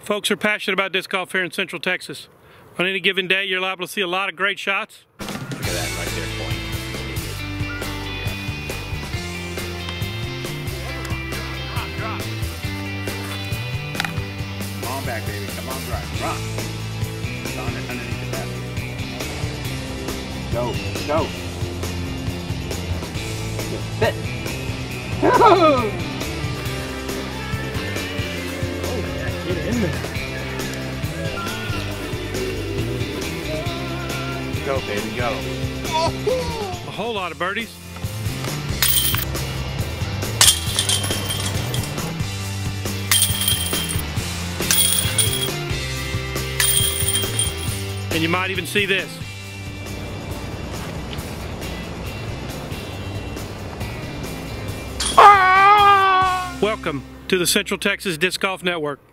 Folks are passionate about disc golf here in Central Texas. On any given day, you're liable to see a lot of great shots. Look at that right there, point. Drop. Come on back, baby. Come on, drop. It's underneath the basket. Go. Sit. Oh, yeah, get in there. Go, baby, go. A whole lot of birdies. And you might even see this. Welcome to the Central Texas Disc Golf Network.